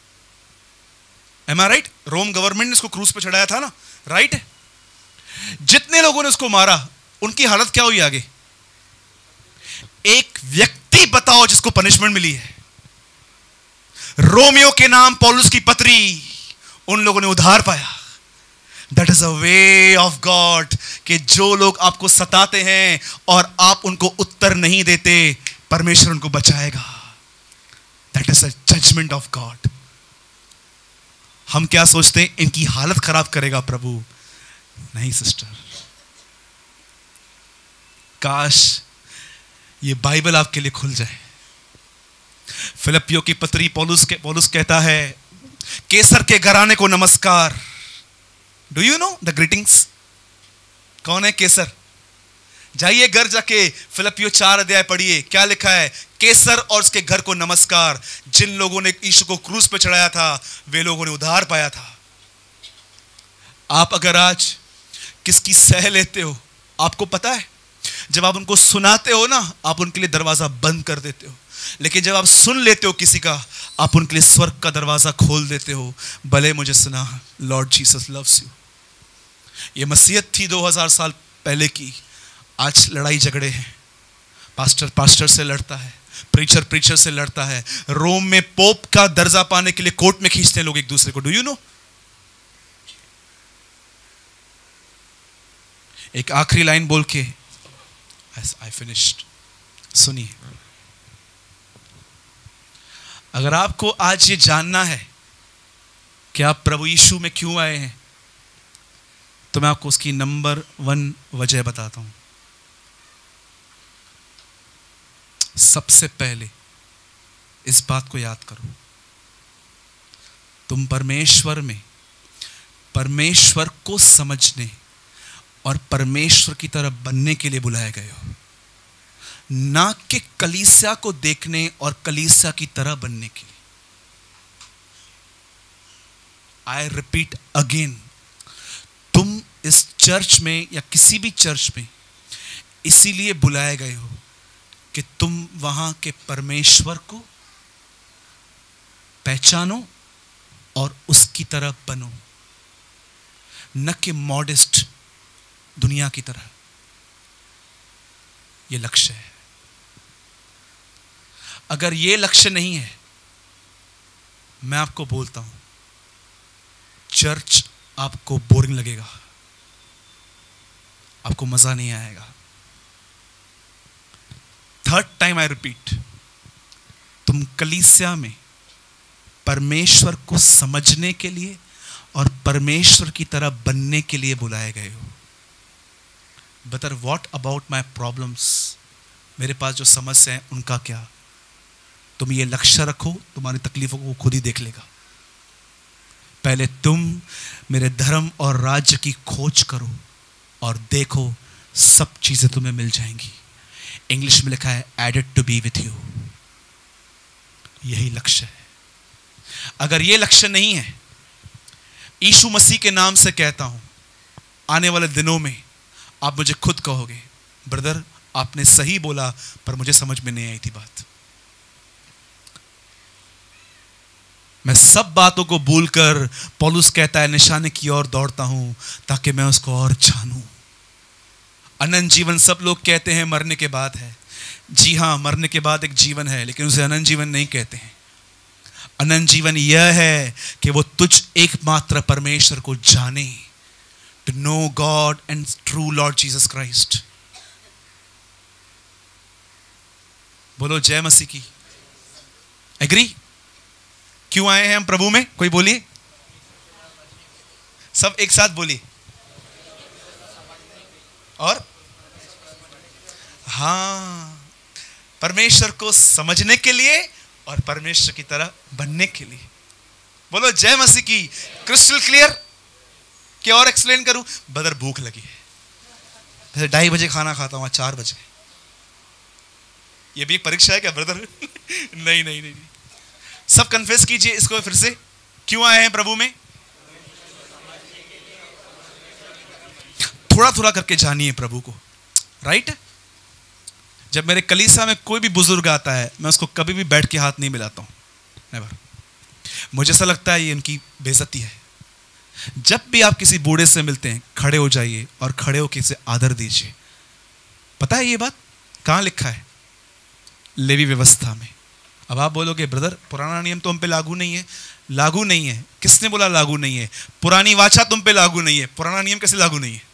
Am I right? Rome government ने उसको क्रूस पे चढ़ाया था ना, राइट? जितने लोगों ने उसको मारा, उनकी हालत क्या हुई आगे? एक व्यक्ति बताओ जिसको पनिशमेंट मिली है। रोमियो के नाम पौलुस की पत्री, उन लोगों ने उधार पाया। That is a way of God, कि जो लोग आपको सताते हैं और आप उनको उत्तर नहीं देते, परमेश्वर उनको बचाएगा। That is a judgement of God. हम क्या सोचते हैं, इनकी हालत खराब करेगा प्रभु? नहीं सिस्टर, काश ये बाइबल आपके लिए खुल जाए। फिलिपियों की पत्री पौलुस कहता है, केसर के घराने को नमस्कार। Do you know the greetings? कौन है केसर? जाइए घर जाके फिलिपियों 4 अध्याय पढ़िए, क्या लिखा है? केसर और उसके घर को नमस्कार। जिन लोगों ने यीशु को क्रूस पे चढ़ाया था, वे लोगों ने उद्धार पाया था। आप अगर आज किसकी सह लेते हो, आपको पता है, जब आप उनको सुनाते हो ना, आप उनके लिए दरवाजा बंद कर देते हो, लेकिन जब आप सुन लेते हो किसी का, आप उनके लिए स्वर्ग का दरवाजा खोल देते हो। भले मुझे सुना, लॉर्ड जीसस लव्स यू। ये मसीहत थी 2000 साल पहले की। आज लड़ाई झगड़े हैं, पास्टर से लड़ता है, प्रीचर से लड़ता है। रोम में पोप का दर्जा पाने के लिए कोर्ट में खींचते हैं लोग एक दूसरे को। Do you know? एक आखिरी लाइन बोल के आई फिनिश्ड, सुनिए। अगर आपको आज ये जानना है कि आप प्रभु यीशु में क्यों आए हैं, तो मैं आपको उसकी नंबर 1 वजह बताता हूं। सबसे पहले इस बात को याद करो, तुम परमेश्वर में परमेश्वर को समझने और परमेश्वर की तरह बनने के लिए बुलाए गए हो, ना कि कलीसिया को देखने और कलीसिया की तरह बनने के लिए। आई रिपीट अगेन, तुम इस चर्च में या किसी भी चर्च में इसीलिए बुलाए गए हो कि तुम वहां के परमेश्वर को पहचानो और उसकी तरह बनो, न कि मॉडेस्ट दुनिया की तरह। यह लक्ष्य है। अगर यह लक्ष्य नहीं है, मैं आपको बोलता हूं, चर्च आपको बोरिंग लगेगा, आपको मजा नहीं आएगा। 3rd टाइम आई रिपीट, तुम कलीसिया में परमेश्वर को समझने के लिए और परमेश्वर की तरह बनने के लिए बुलाए गए हो। But what about my problems, मेरे पास जो समस्या है उनका क्या? तुम ये लक्ष्य रखो, तुम्हारी तकलीफों को खुद ही देख लेगा। पहले तुम मेरे धर्म और राज्य की खोज करो और देखो, सब चीजें तुम्हें मिल जाएंगी। इंग्लिश में लिखा है added to be with you. यही लक्ष्य है। अगर यह लक्ष्य नहीं है, यीशु मसीह के नाम से कहता हूं, आने वाले दिनों में आप मुझे खुद कहोगे, ब्रदर आपने सही बोला, पर मुझे समझ में नहीं आई थी बात। मैं सब बातों को भूलकर, पौलुस कहता है, निशाने की ओर दौड़ता हूं ताकि मैं उसको और जानूं। अनंत जीवन सब लोग कहते हैं मरने के बाद है। जी हां, मरने के बाद एक जीवन है, लेकिन उसे अनंत जीवन नहीं कहते हैं। अनंत जीवन यह है कि वो तुझ एकमात्र परमेश्वर को जाने, to know God and true Lord Jesus Christ. बोलो जय मसीह की। एग्री? क्यों आए हैं हम प्रभु में? कोई बोलिए। सब एक साथ बोलिए। और हाँ, परमेश्वर को समझने के लिए और परमेश्वर की तरह बनने के लिए। बोलो जय मसीह की। Crystal clear? क्या और एक्सप्लेन करूं? ब्रदर भूख लगी है, जैसे 2:30 बजे खाना खाता हूं, 4 बजे। ये भी एक परीक्षा है क्या ब्रदर? नहीं नहीं नहीं। सब कन्फेस कीजिए इसको फिर से। क्यों आए हैं प्रभु में? थोड़ा थोड़ा करके जानिए प्रभु को, राइट? जब मेरे कलीसिया में कोई भी बुजुर्ग आता है, मैं उसको कभी भी बैठ के हाथ नहीं मिलाता हूं, नेवर। मुझे ऐसा लगता है ये उनकी बेइज्जती है। जब भी आप किसी बूढ़े से मिलते हैं, खड़े हो जाइए और खड़े होकर इसे आदर दीजिए। पता है ये बात कहां लिखा है? लेवी व्यवस्था में। अब आप बोलोगे ब्रदर पुराना नियम तो हम पे लागू नहीं है। लागू नहीं है? किसने बोला लागू नहीं है? पुरानी वाचा तुम पे लागू नहीं है, पुराना नियम कैसे लागू नहीं है?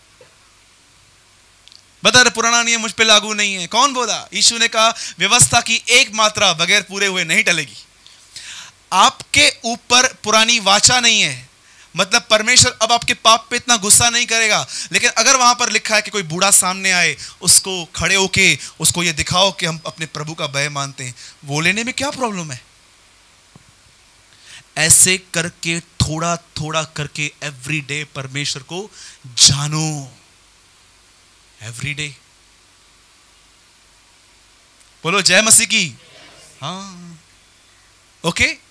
ब्रदर पुराना नियम मुझ पे लागू नहीं है, कौन बोला? यीशु ने कहा व्यवस्था की एक मात्रा बगैर पूरे हुए नहीं टलेगी। आपके ऊपर पुरानी वाचा नहीं है, मतलब परमेश्वर अब आपके पाप पे इतना गुस्सा नहीं करेगा। लेकिन अगर वहां पर लिखा है कि कोई बूढ़ा सामने आए, उसको खड़े होके उसको ये दिखाओ कि हम अपने प्रभु का भय मानते हैं, वो लेने में क्या प्रॉब्लम है? ऐसे करके थोड़ा थोड़ा करके एवरी डे परमेश्वर को जानो, एवरी डे। बोलो जय मसीह की। हाँ, ओके।